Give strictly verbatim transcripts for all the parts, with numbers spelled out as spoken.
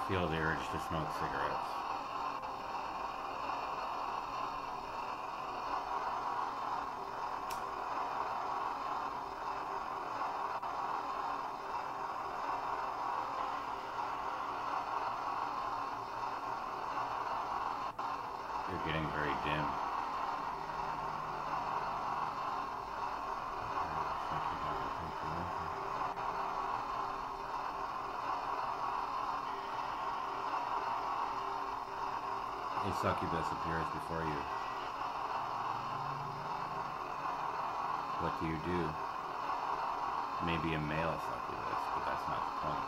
feel the urge to smoke cigarettes. You're getting very dim. A succubus appears before you. What do you do? Maybe a male succubus, but that's not the point.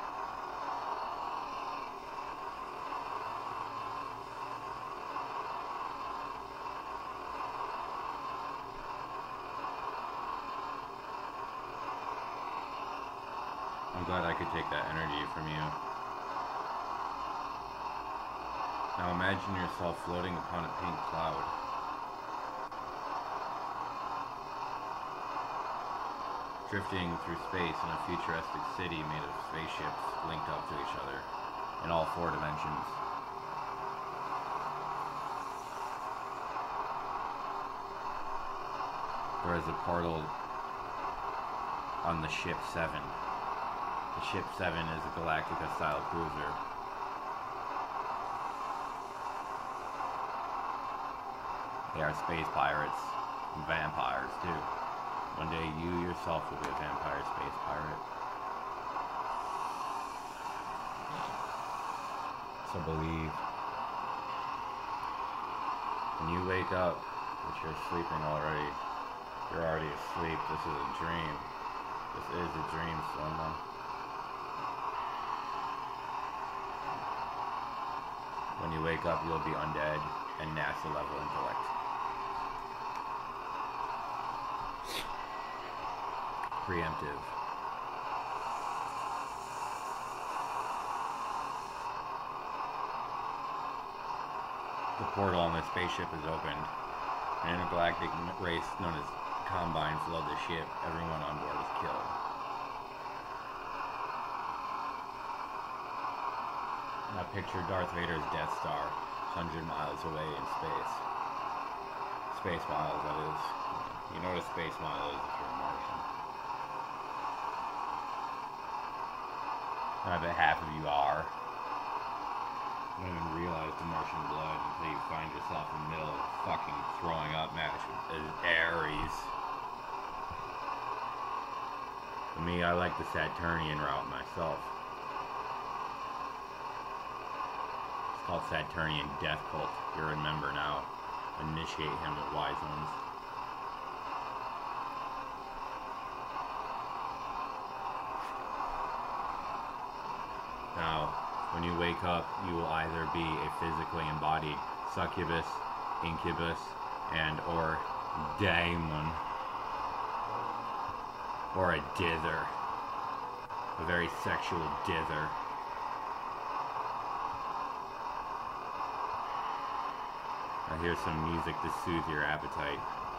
I'm glad I could take that energy from you. Now imagine yourself floating upon a pink cloud. Drifting through space in a futuristic city made of spaceships linked up to each other in all four dimensions. There is a portal on the ship Seven. The ship Seven is a Galactica-style cruiser. They are space pirates and vampires too. One day you yourself will be a vampire space pirate. So believe. When you wake up, which you're sleeping already, you're already asleep. This is a dream. This is a dream, Soma. When you wake up, you'll be undead and NASA level intellect. Preemptive. The portal on the spaceship is opened. An intergalactic race known as Combine flood the ship. Everyone on board is killed. Now picture Darth Vader's Death Star, one hundred miles away in space. Space miles, that is. You know what a space mile is if you're a Martian. I bet half of you are. You don't even realize the Martian blood until you find yourself in the middle of fucking throwing up match with Ares. For me, I like the Saturnian route myself. It's called Saturnian Death Cult. You're a member now. Initiate him with wise ones. Now, when you wake up, you will either be a physically embodied succubus, incubus, and or daemon, or a dither, a very sexual dither. Now here's some music to soothe your appetite.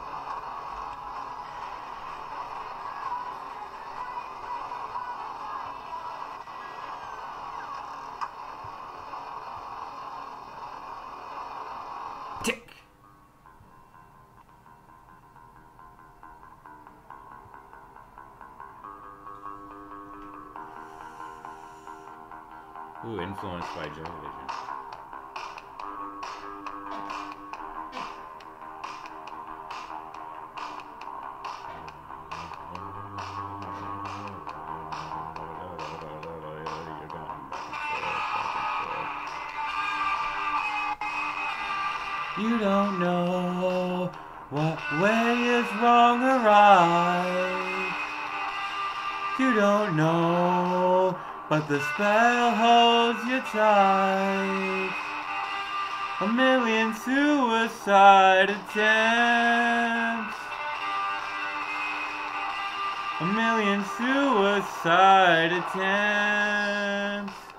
Tick! Ooh, influenced by Joy Division. You don't know what way is wrong or right. You don't know, but the spell holds you tight. A million suicide attempts. A million suicide attempts.